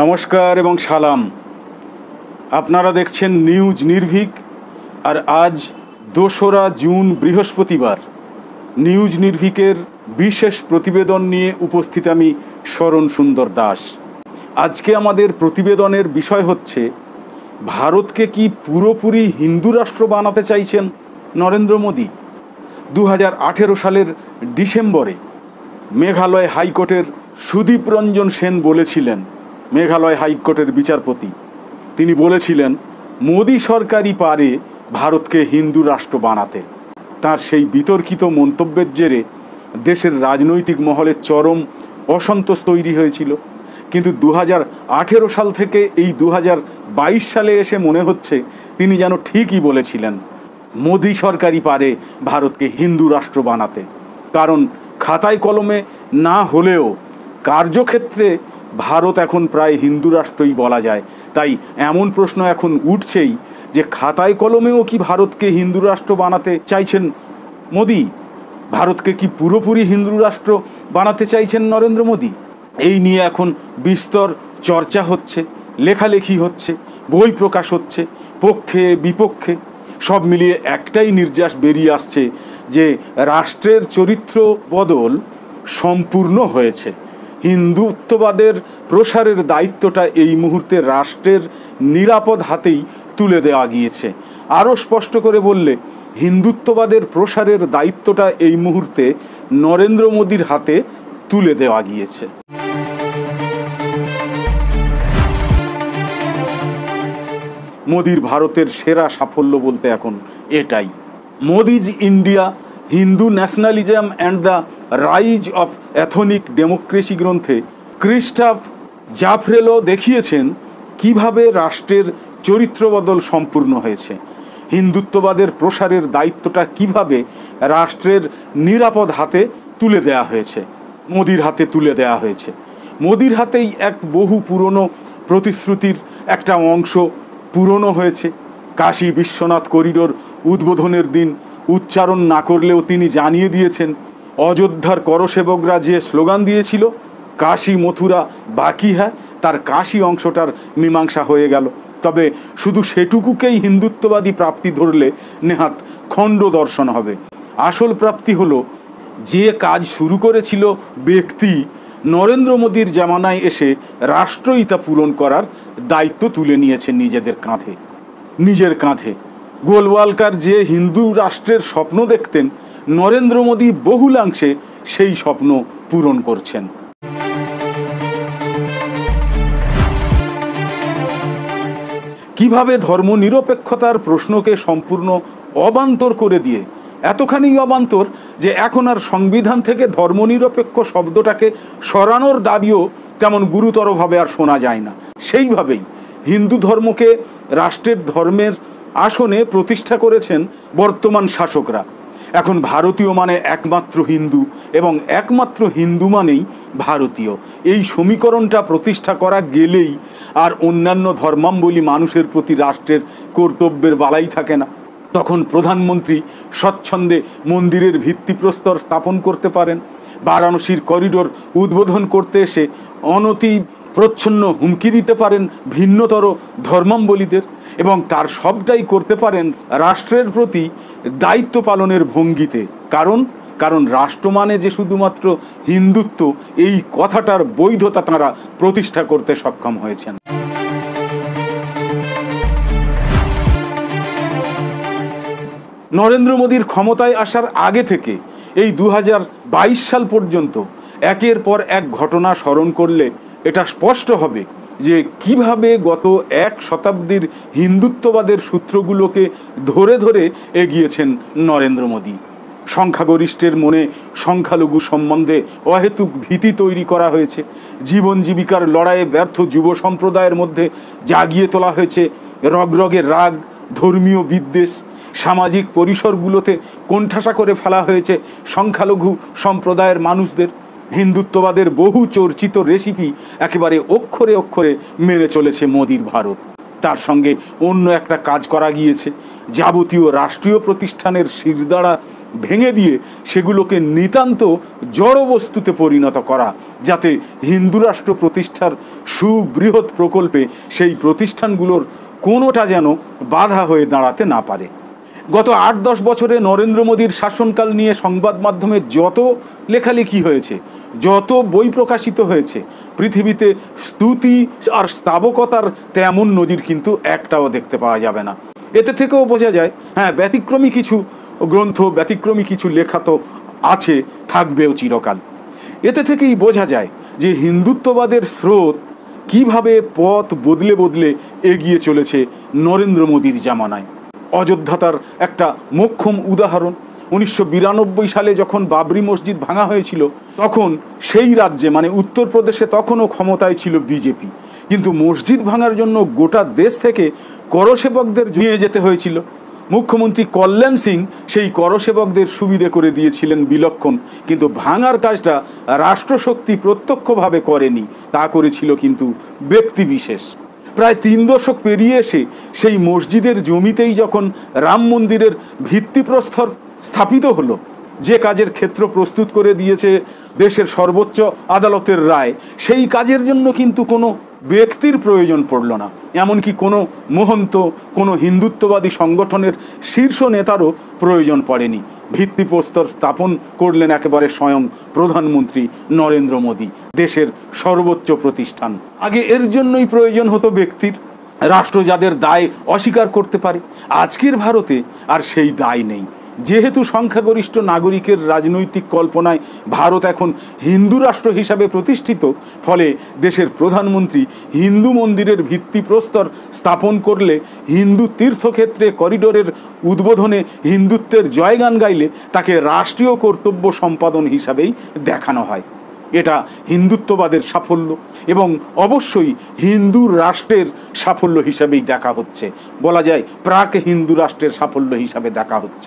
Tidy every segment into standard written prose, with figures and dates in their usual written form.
নমস্কার এবং সালাম। আপনারা দেখছেন নিউজ নির্ভীক। আর আজ 2রা জুন বৃহস্পতিবার। নিউজ নির্ভীকের বিশেষ প্রতিবেদন নিয়ে উপস্থিত আমি শরণ সুন্দর দাস। আজকে আমাদের প্রতিবেদনের বিষয় হচ্ছে, ভারতকে কি পুরোপুরি হিন্দু রাষ্ট্র বানাতে চাইছেন নরেন্দ্র মোদী? 2018 সালের ডিসেম্বরে মেঘালয় হাইকোর্টের সুদীপ রঞ্জন সেন বলেছিলেন, মেঘালয় হাইকোর্টের বিচারপতি, তিনি বলেছিলেন মোদী সরকারই পারে ভারতকে হিন্দু রাষ্ট্র বানাতে। তার সেই বিতর্কিত মন্তব্যের জেরে দেশের রাজনৈতিক মহলে চরম অসন্তোষ তৈরি হয়েছিল। কিন্তু 2018 সাল থেকে এই 2022 সালে এসে মনে হচ্ছে তিনি যেন ঠিকই বলেছিলেন, মোদী সরকারই পারে ভারতকে হিন্দু রাষ্ট্র বানাতে। কারণ খাতায় কলমে না হলেও কার্যক্ষেত্রে ভারত এখন প্রায় হিন্দু রাষ্ট্রই বলা যায়। তাই এমন প্রশ্ন এখন উঠছেই যে খাতায় কলমেও কি ভারতকে হিন্দু রাষ্ট্র বানাতে চাইছেন মোদী? ভারতকে কি পুরোপুরি হিন্দু রাষ্ট্র বানাতে চাইছেন নরেন্দ্র মোদী? এই নিয়ে এখন বিস্তর চর্চা হচ্ছে, লেখালেখি হচ্ছে, বই প্রকাশ হচ্ছে, পক্ষে বিপক্ষে সব মিলিয়ে একটাই নির্যাস বেরিয়ে আসছে যে রাষ্ট্রের চরিত্র বদল সম্পূর্ণ হয়েছে। হিন্দুত্ববাদের প্রসারের দায়িত্বটা এই মুহূর্তে রাষ্ট্রের নিরাপদ হাতেই তুলে দেওয়া গিয়েছে। আরও স্পষ্ট করে বললে, হিন্দুত্ববাদের প্রসারের দায়িত্বটা এই মুহূর্তে নরেন্দ্র মোদীর হাতে তুলে দেওয়া গিয়েছে। মোদীর ভারতের সেরা সাফল্য বলতে এখন এটাই। Modi's India, Hindu nationalism and the rise of ethnic democracy গ্রন্থে ক্রিস্টাফ জাফরেলো দেখিয়েছেন কিভাবে রাষ্ট্রের চরিত্র বদল সম্পূর্ণ হয়েছে। হিন্দুত্ববাদের প্রসারের দায়িত্বটা কিভাবে রাষ্ট্রের নিরাপদ হাতে তুলে দেওয়া হয়েছে, মোদির হাতে তুলে দেওয়া হয়েছে। মোদির হাতেই এক বহু পুরনো প্রতিশ্রুতির একটা অংশ পূরণও হয়েছে। কাশী বিশ্বনাথ করিডোর উদ্বোধনের দিন উচ্চারণ না করলেও তিনি জানিয়ে দিয়েছেন, অযোধ্যার করসেবকরা যে স্লোগান দিয়েছিল কাশী মথুরা বাকি হ্যাঁ, তার কাশী অংশটার মীমাংসা হয়ে গেল। তবে শুধু সেটুকুকেই হিন্দুত্ববাদী প্রাপ্তি ধরলে নেহাত খণ্ড দর্শন হবে। আসল প্রাপ্তি হলো যে কাজ শুরু করেছিল ব্যক্তি, নরেন্দ্র মোদীর জামানায় এসে রাষ্ট্রই তা পূরণ করার দায়িত্ব তুলে নিয়েছে নিজের কাঁধে। গোলওয়ালকার যে হিন্দু রাষ্ট্রের স্বপ্ন দেখতেন, নরেন্দ্র মোদী বহুলাংশে সেই স্বপ্ন পূরণ করছেন। কিভাবে ধর্মনিরপেক্ষতার প্রশ্নকে সম্পূর্ণ অবান্তর করে দিয়ে, এতখানি অবান্তর যে এখন আর সংবিধান থেকে ধর্মনিরপেক্ষ শব্দটাকে সরানোর দাবিও তেমন গুরুতরভাবে আর শোনা যায় না। সেইভাবেই হিন্দু ধর্মকে রাষ্ট্রের ধর্মের আসনে প্রতিষ্ঠা করেছেন বর্তমান শাসকরা। এখন ভারতীয় মানে একমাত্র হিন্দু এবং একমাত্র হিন্দু মানেই ভারতীয়। এই সমীকরণটা প্রতিষ্ঠা করা গেলেই আর অন্যান্য ধর্মাবলম্বী মানুষের প্রতি রাষ্ট্রের কর্তব্যের বালাই থাকে না। তখন প্রধানমন্ত্রী স্বচ্ছন্দে মন্দিরের ভিত্তিপ্রস্তর স্থাপন করতে পারেন, বারাণসীর করিডোর উদ্বোধন করতে এসে অনতি প্রচ্ছন্ন হুমকি দিতে পারেন ভিন্নতর ধর্মাবলম্বীদের, এবং তার সবটাই করতে পারেন রাষ্ট্রের প্রতি দায়িত্ব পালনের ভঙ্গিতে। কারণ রাষ্ট্র মানে যে শুধুমাত্র হিন্দুত্ব, এই কথাটার বৈধতা তাঁরা প্রতিষ্ঠা করতে সক্ষম হয়েছেন। নরেন্দ্র মোদীর ক্ষমতায় আসার আগে থেকে এই 2022 সাল পর্যন্ত একের পর এক ঘটনা স্মরণ করলে এটা স্পষ্ট হবে যে কিভাবে গত এক শতাব্দীর হিন্দুত্ববাদের সূত্রগুলোকে ধরে ধরে এগিয়েছেন নরেন্দ্র মোদী। সংখ্যাগরিষ্ঠের মনে সংখ্যালঘু সম্বন্ধে অহেতুক ভীতি তৈরি করা হয়েছে। জীবন জীবিকার লড়াইয়ে ব্যর্থ যুব সম্প্রদায়ের মধ্যে জাগিয়ে তোলা হয়েছে রগরগে রাগ, ধর্মীয় বিদ্বেষ। সামাজিক পরিসরগুলোতে কোণঠাসা করে ফেলা হয়েছে সংখ্যালঘু সম্প্রদায়ের মানুষদের। হিন্দুত্ববাদের বহু চর্চিত রেসিপি একেবারে অক্ষরে অক্ষরে মেনে চলেছে মোদীর ভারত। তার সঙ্গে অন্য একটা কাজ করা গিয়েছে, যাবতীয় রাষ্ট্রীয় প্রতিষ্ঠানের শিরদাঁড়া ভেঙে দিয়ে সেগুলোকে নিতান্ত জড়বস্তুতে পরিণত করা, যাতে হিন্দু রাষ্ট্র প্রতিষ্ঠার সুবৃহৎ প্রকল্পে সেই প্রতিষ্ঠানগুলোর কোনোটা যেন বাধা হয়ে দাঁড়াতে না পারে। গত ৮-১০ বছরে নরেন্দ্র মোদীর শাসনকাল নিয়ে সংবাদ মাধ্যমে যত লেখালেখি হয়েছে, যত বই প্রকাশিত হয়েছে, পৃথিবীতে স্তুতি আর স্তাবকতার তেমন নজির কিন্তু একটাও দেখতে পাওয়া যাবে না। এতে থেকেও বোঝা যায়, হ্যাঁ, ব্যতিক্রমী কিছু গ্রন্থ, ব্যতিক্রমী কিছু লেখা তো আছে, থাকবেও চিরকাল। এতে থেকেই বোঝা যায় যে হিন্দুত্ববাদের স্রোত কিভাবে পথ বদলে বদলে এগিয়ে চলেছে নরেন্দ্র মোদীর জামানায়। অযোধ্যা তার একটা মোক্ষম উদাহরণ। 1992 সালে যখন বাবরি মসজিদ ভাঙা হয়েছিল, তখন সেই রাজ্যে মানে উত্তরপ্রদেশে তখনও ক্ষমতায় ছিল বিজেপি, কিন্তু মসজিদ ভাঙার জন্য গোটা দেশ থেকে করসেবকদের নিয়ে যেতে হয়েছিল। মুখ্যমন্ত্রী কল্যাণ সিং সেই করসেবকদের সুবিধে করে দিয়েছিলেন বিলক্ষণ, কিন্তু ভাঙার কাজটা রাষ্ট্রশক্তি প্রত্যক্ষভাবে করেনি, তা করেছিল কিন্তু ব্যক্তি বিশেষ। প্রায় 3 দশক পেরিয়ে এসে সেই মসজিদের জমিতেই যখন রাম মন্দিরের ভিত্তিপ্রস্তর স্থাপিত হলো, যে কাজের ক্ষেত্র প্রস্তুত করে দিয়েছে দেশের সর্বোচ্চ আদালতের রায়, সেই কাজের জন্য কিন্তু কোনো ব্যক্তির প্রয়োজন পড়ল না, এমনকি কোনো মহন্ত, কোনো হিন্দুত্ববাদী সংগঠনের শীর্ষ নেতারও প্রয়োজন পড়েনি। ভিত্তিপ্রস্তর স্থাপন করলেন একেবারে স্বয়ং প্রধানমন্ত্রী নরেন্দ্র মোদী, দেশের সর্বোচ্চ প্রতিষ্ঠান। আগে এর জন্যই প্রয়োজন হতো ব্যক্তির, রাষ্ট্র যাদের দায় অস্বীকার করতে পারে। আজকের ভারতে আর সেই দায় নেই। যেহেতু সংখ্যাগরিষ্ঠ নাগরিকের রাজনৈতিক কল্পনায় ভারত এখন হিন্দু রাষ্ট্র হিসাবে প্রতিষ্ঠিত, ফলে দেশের প্রধানমন্ত্রী হিন্দু মন্দিরের ভিত্তিপ্রস্তর স্থাপন করলে, হিন্দু তীর্থক্ষেত্রে করিডোরের উদ্বোধনে হিন্দুত্বের জয়গান গাইলে তাকে রাষ্ট্রীয় কর্তব্য সম্পাদন হিসাবেই দেখানো হয়। এটা হিন্দুত্ববাদের সাফল্য এবং অবশ্যই হিন্দু রাষ্ট্রের সাফল্য হিসাবেই দেখা হচ্ছে, বলা যায় প্রাক হিন্দু রাষ্ট্রের সাফল্য হিসাবে দেখা হচ্ছে।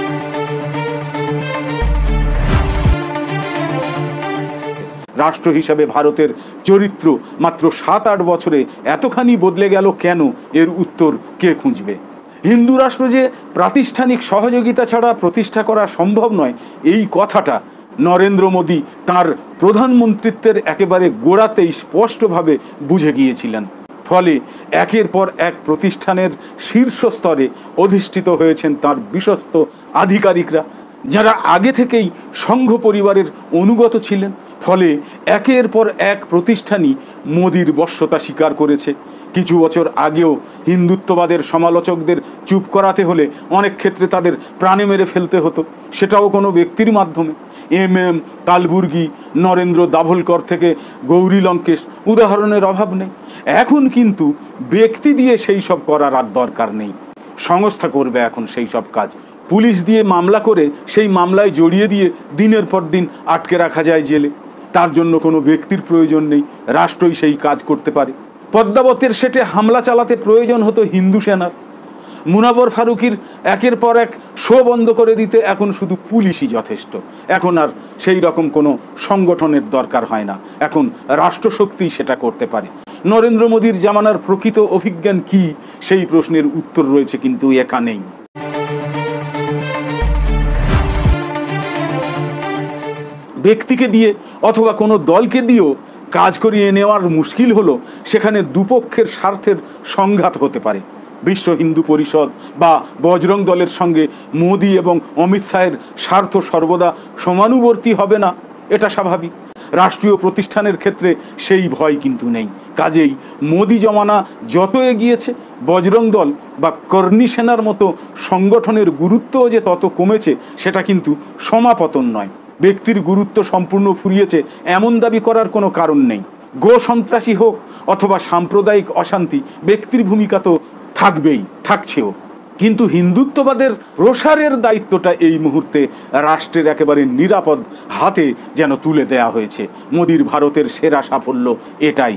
রাষ্ট্র হিসাবে ভারতের চরিত্র মাত্র 7-8 বছরে এতখানি বদলে গেল কেন, এর উত্তর কে খুঁজবে? হিন্দু রাষ্ট্র যে প্রাতিষ্ঠানিক সহযোগিতা ছাড়া প্রতিষ্ঠা করা সম্ভব নয়, এই কথাটা নরেন্দ্র মোদী তাঁর প্রধানমন্ত্রিত্বের একেবারে গোড়াতেই স্পষ্টভাবে বুঝে গিয়েছিলেন। ফলে একের পর এক প্রতিষ্ঠানের শীর্ষস্তরে অধিষ্ঠিত হয়েছেন তাঁর বিশ্বস্ত আধিকারিকরা, যারা আগে থেকেই সংঘ পরিবারের অনুগত ছিলেন। ফলে একের পর এক প্রতিষ্ঠানই মোদির বশ্যতা স্বীকার করেছে। কিছু বছর আগেও হিন্দুত্ববাদের সমালোচকদের চুপ করাতে হলে অনেক ক্ষেত্রে তাদের প্রাণে মেরে ফেলতে হতো, সেটাও কোনো ব্যক্তির মাধ্যমে। এম কালবুর্গি, নরেন্দ্র দাভোলকর থেকে গৌরী লঙ্কেশ উদাহরণের অভাব নেই। এখন কিন্তু ব্যক্তি দিয়ে সেই সব করার আর দরকার নেই, সংস্থা করবে এখন সেই সব কাজ। পুলিশ দিয়ে মামলা করে সেই মামলায় জড়িয়ে দিয়ে দিনের পর দিন আটকে রাখা যায় জেলে। তার জন্য কোনো ব্যক্তির প্রয়োজন নেই, রাষ্ট্রই সেই কাজ করতে পারে। পদ্মাবতের সেটে হামলা চালাতে প্রয়োজন হতো হিন্দু সেনার। মুনাবর ফারুকির একের পর এক শো বন্ধ করে দিতে এখন শুধু পুলিশই যথেষ্ট। এখন আর সেই রকম কোনো সংগঠনের দরকার হয় না, এখন রাষ্ট্রশক্তিই সেটা করতে পারে। নরেন্দ্র মোদীর জামানার প্রকৃত অভিজ্ঞান কি, সেই প্রশ্নের উত্তর রয়েছে কিন্তু এখানেই। ব্যক্তিকে দিয়ে অথবা কোনো দলকে দিয়েও কাজ করিয়ে নেওয়ার মুশকিল হলো সেখানে দুপক্ষের স্বার্থের সংঘাত হতে পারে। বিশ্ব হিন্দু পরিষদ বা বজরং দলের সঙ্গে মোদি এবং অমিত শাহের স্বার্থ সর্বদা সমানুবর্তী হবে না, এটা স্বাভাবিক। রাষ্ট্রীয় প্রতিষ্ঠানের ক্ষেত্রে সেই ভয় কিন্তু নেই। কাজেই মোদি জমানা যত এগিয়েছে, বজরং দল বা কর্ণী সেনার মতো সংগঠনের গুরুত্বও যে তত কমেছে, সেটা কিন্তু সমাপতন নয়। ব্যক্তির গুরুত্ব সম্পূর্ণ ফুরিয়েছে এমন দাবি করার কোনো কারণ নেই। গো সন্ত্রাসী হোক অথবা সাম্প্রদায়িক অশান্তি, ব্যক্তির ভূমিকা তো থাকবেই, থাকছেও। কিন্তু হিন্দুত্ববাদের প্রসারের দায়িত্বটা এই মুহূর্তে রাষ্ট্রের একেবারে নিরাপদ হাতে যেন তুলে দেয়া হয়েছে। মোদির ভারতের সেরা সাফল্য এটাই।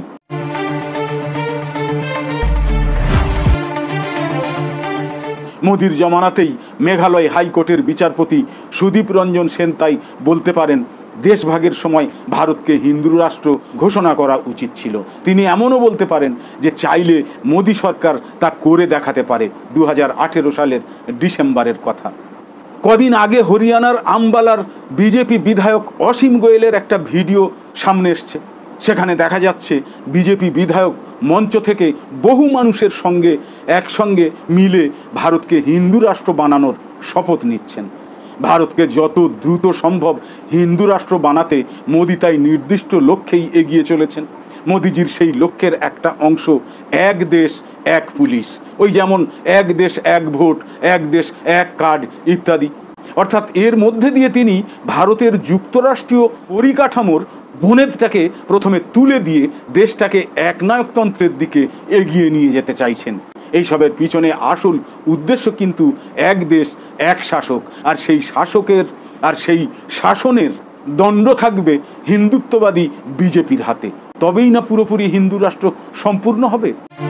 মোদির জমানাতেই মেঘালয় হাইকোর্টের বিচারপতি সুদীপ রঞ্জন সেন তাই বলতে পারেন, দেশভাগের সময় ভারতকে হিন্দু রাষ্ট্র ঘোষণা করা উচিত ছিল। তিনি এমনও বলতে পারেন যে চাইলে মোদি সরকার তা করে দেখাতে পারে। 2018 সালের ডিসেম্বরের কথা। কদিন আগে হরিয়ানার আম্বালার বিজেপি বিধায়ক অসীম গোয়েলের একটা ভিডিও সামনে এসছে। সেখানে দেখা যাচ্ছে বিজেপি বিধায়ক মঞ্চ থেকে বহু মানুষের সঙ্গে একসঙ্গে মিলে ভারতকে হিন্দু রাষ্ট্র বানানোর শপথ নিচ্ছেন। ভারতকে যত দ্রুত সম্ভব হিন্দু রাষ্ট্র বানাতে মোদি তাই নির্দিষ্ট লক্ষ্যেই এগিয়ে চলেছেন। মোদিজির সেই লক্ষ্যের একটা অংশ এক দেশ এক পুলিশ, ওই যেমন এক দেশ এক ভোট, এক দেশ এক কার্ড ইত্যাদি। অর্থাৎ এর মধ্যে দিয়ে তিনি ভারতের যুক্তরাষ্ট্রীয় পরিকাঠামোর বুনেদটাকে প্রথমে তুলে দিয়ে দেশটাকে একনায়কতন্ত্রের দিকে এগিয়ে নিয়ে যেতে চাইছেন। এইসবের পিছনে আসল উদ্দেশ্য কিন্তু এক দেশ এক শাসক, আর সেই শাসকের আর সেই শাসনের দণ্ড থাকবে হিন্দুত্ববাদী বিজেপির হাতে। তবেই না পুরোপুরি হিন্দু রাষ্ট্র সম্পূর্ণ হবে।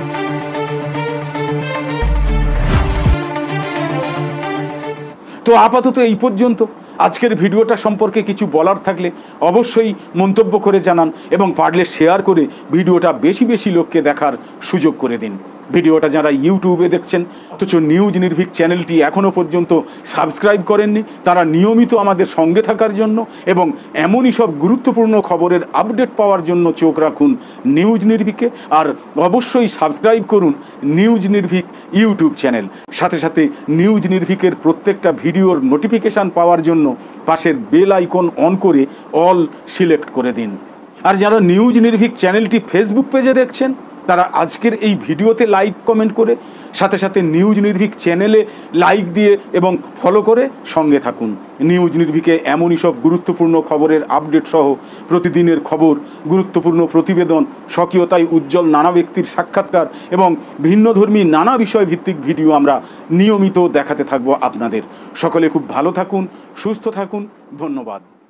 তো আপাতত এই পর্যন্ত। আজকের ভিডিওটা সম্পর্কে কিছু বলার থাকলে অবশ্যই মন্তব্য করে জানান এবং পারলে শেয়ার করে ভিডিওটা বেশি বেশি লোককে দেখার সুযোগ করে দিন। ভিডিওটা যারা ইউটিউবে দেখছেন অথচ নিউজ নির্ভীক চ্যানেলটি এখনও পর্যন্ত সাবস্ক্রাইব করেননি, তারা নিয়মিত আমাদের সঙ্গে থাকার জন্য এবং এমনই সব গুরুত্বপূর্ণ খবরের আপডেট পাওয়ার জন্য চোখ রাখুন নিউজ নির্ভীকে। আর অবশ্যই সাবস্ক্রাইব করুন নিউজ নির্ভীক ইউটিউব চ্যানেল। সাথে সাথে নিউজ নির্ভীকের প্রত্যেকটা ভিডিওর নোটিফিকেশান পাওয়ার জন্য পাশের বেল আইকন অন করে অল সিলেক্ট করে দিন। আর যারা নিউজ নির্ভীক চ্যানেলটি ফেসবুক পেজে দেখছেন তারা আজকের এই ভিডিওতে লাইক কমেন্ট করে সাথে সাথে নিউজ নির্ভীক চ্যানেলে লাইক দিয়ে এবং ফলো করে সঙ্গে থাকুন। নিউজ নির্ভীকে এমনই সব গুরুত্বপূর্ণ খবরের আপডেট সহ প্রতিদিনের খবর, গুরুত্বপূর্ণ প্রতিবেদন, স্বকীয়তায় উজ্জ্বল নানা ব্যক্তির সাক্ষাৎকার এবং ভিন্নধর্মী নানা বিষয় ভিত্তিক ভিডিও আমরা নিয়মিত দেখাতে থাকবো আপনাদের। সকলে খুব ভালো থাকুন, সুস্থ থাকুন, ধন্যবাদ।